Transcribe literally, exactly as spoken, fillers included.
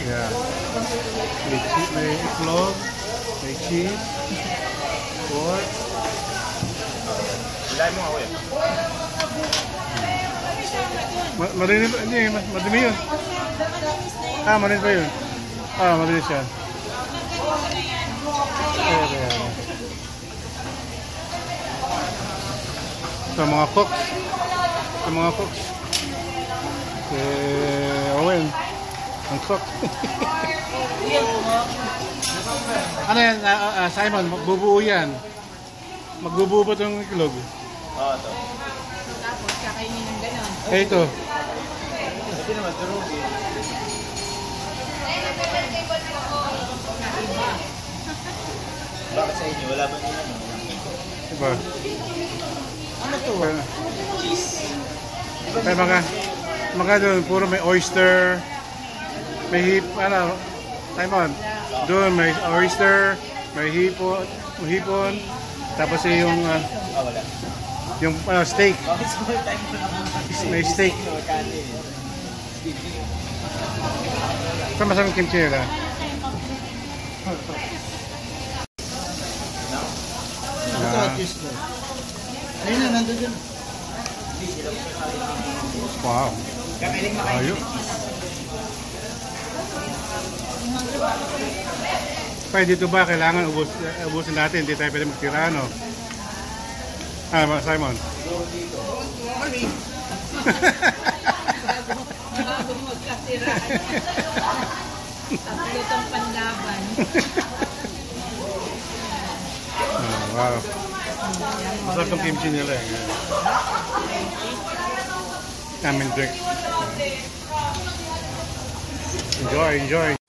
Yeah. May, cheese, may itlog, may cheese, pork. Ilay mo ako yan. Ma malinis ba? Hindi, madumi yun. Ah, malinis ba yun? Ah, malinis yan. Kaya, kaya. Ito mga cooks. Ito mga cooks. Eh, Owen. Ang cook. Ano yan, uh, uh, Simon? Magbubuo yan. Magbubuo ba itong itlog? Oo, ito. Tapos, kakainin ng gano'n. Eh, ito. Hindi naman, durog eh. Bakit sa inyo? Wala ba nila? Diba? Ano to? Cheese. Kaya mga, mga doon, puro may oyster, may hip, ano, Simon, doon may oyster, may hipon, may hipon, tapos yung, uh, Ah, wala. yung uh, steak, Bakit sa mga time mo na may steak. Saan masarap yung kimchi nila? Ayun na, nandun dun. Wow. Ayun. Kaya dito ba kailangan ubus, ubusin natin, hindi tayo pwede magtira, no? Ah, Simon. Bago magkasira. Tatlo itong panlaban. Oh, wow. Masarap yung kimchi nila eh. Come and drink. Enjoy, enjoy.